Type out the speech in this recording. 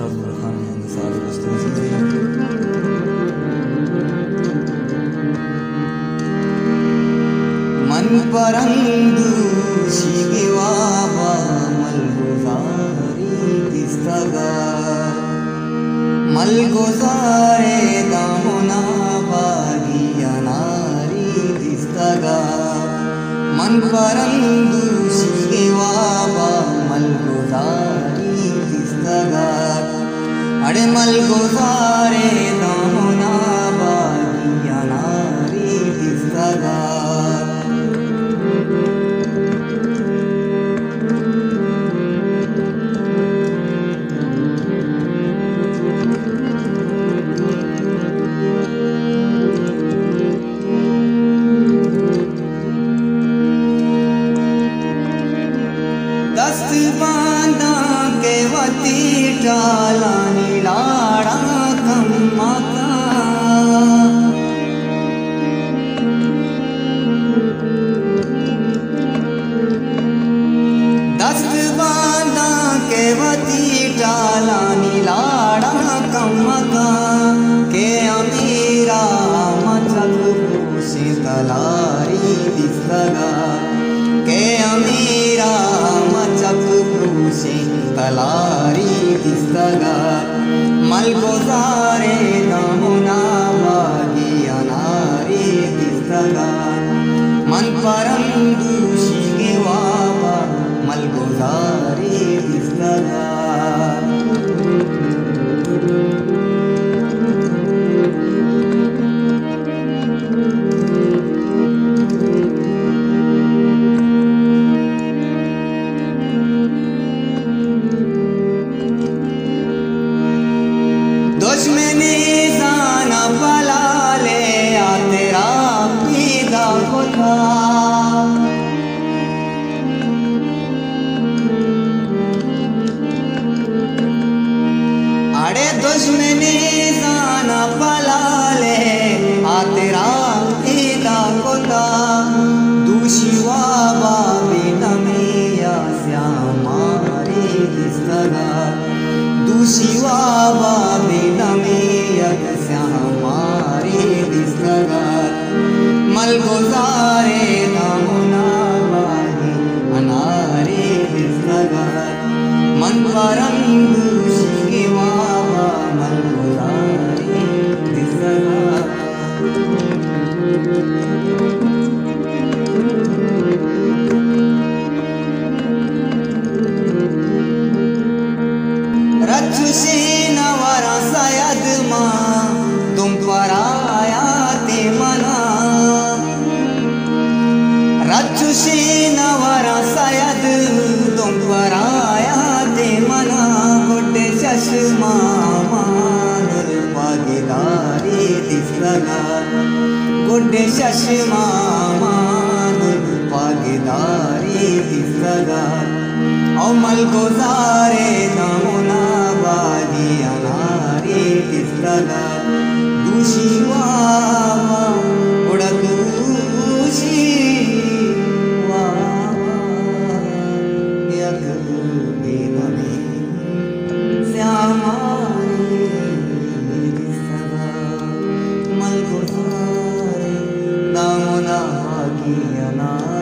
उस्ताद खान निसार दोस्तों मन परंदु शिगेवाबा मलगोजारी दिस्तगा मलगोजारे दामोना बागिया नारी दिस्तगा मन परंदु शिगेवाबा मलगोजारी दिस्तगा अरे मलगोजारे दामोना बागिया नारी दिस्तगा दस्त बांधा के वती टाला नीलाड़ा कम्माका दस्त बांधा के वती टाला नीलाड़ा कम्माका के अमीरा मचक पूछे तलारी दिस्तगा के अमीरा मचक पूछे तलारी दिस्तगा मलगोजारे दामुना बागिया नारी दिस्तगा मन परंदु शिगेवाबा मलगोजारे दिस्तगा दुश्मनी जाना पला ले आ तेरा पीदा होता अरे दुश्मनी जाना पला ले आ तेरा पीदा होता दूशिवा बाबे नमिया श्यामारी दिस्तगा दूशिवा बाबे नमियत श्यामारी दिस्तगा मलगोजारे दामुना बागी अनारी दिस्तगा मन परंदु शिगेवाबा मलगोजारे दिस्तगा रच्छुशी नवरा सयद माँ तुम पर आया ते मना रच्छुशी नवरा सयद तुम पर आया ते मना गुड्डे चश्मा मानुर भागीदारी दिस्तगा गुड्डे चश्मा मानुर भागीदारी दिस्तगा और मलगोजारे दामुना बागिया नारी दिस्तगा दूशिवाबा उड़ा दूशिवाबा यक बेनमी श्यामारी दिस्तगा मलगोजारे दामुना बागिया नारी